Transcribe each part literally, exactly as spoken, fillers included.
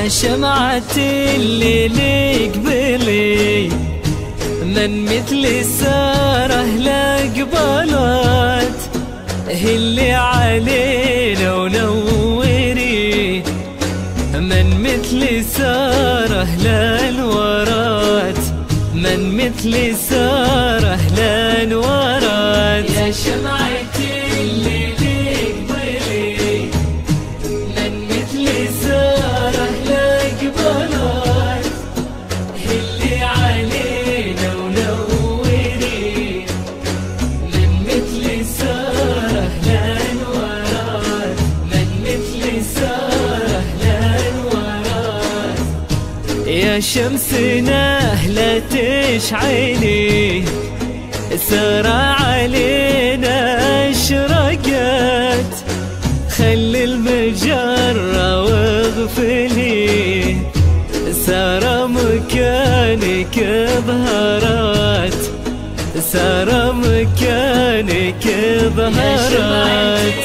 شمعة الليل قبلي من مثل ساره لا قبلت، هلي علينا ونوري من مثل ساره لا نورت، من مثل ساره لا نورت. يا شمعة الليل قبلي من مثل ساره لا قبلت، هلي علينا ونوري من مثل ساره لا نورت، من مثل ساره لا نورت. يا شمسنا لا تشعلي سارة علينا اشرقت، خلي المجرة واغفلي سارة مكانك ظهرت، سارة مكانك ظهرت.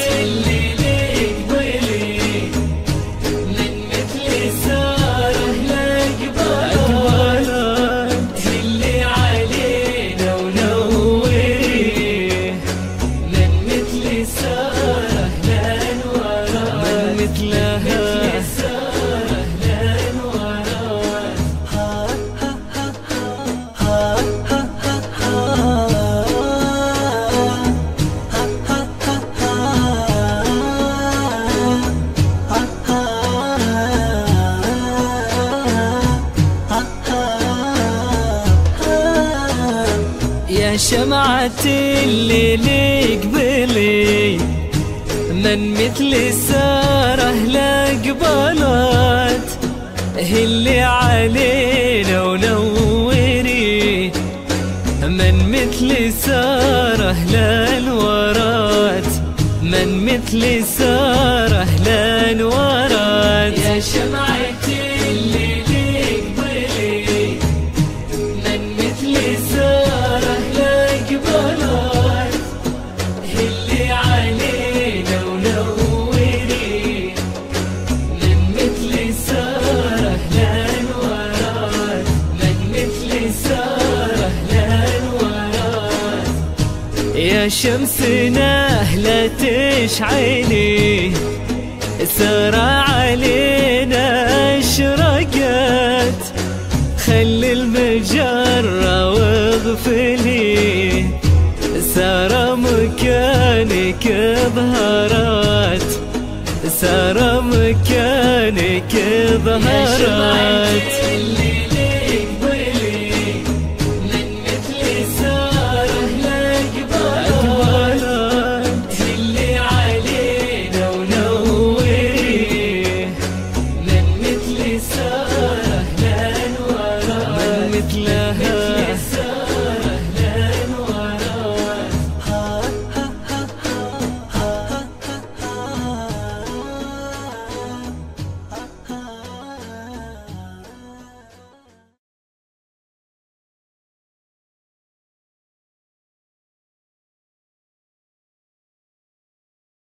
يا شمعة الليل قبلي من مثل ساره لا قبلت، هلي علينا ونوري من مثل ساره لا نورت، من مثل ساره لا نورت. يا شمعة الليل قبلي من مثل ساره لا قبلت، هلي علينا ونوري من مثل ساره لا نورت، من مثل ساره لا نورت. يا شمسنا لا تشعلي سارة علينا اشرقت، خلي المجرة واغفلي سارة مكانك ظهرت، سارة مكانك ظهرت.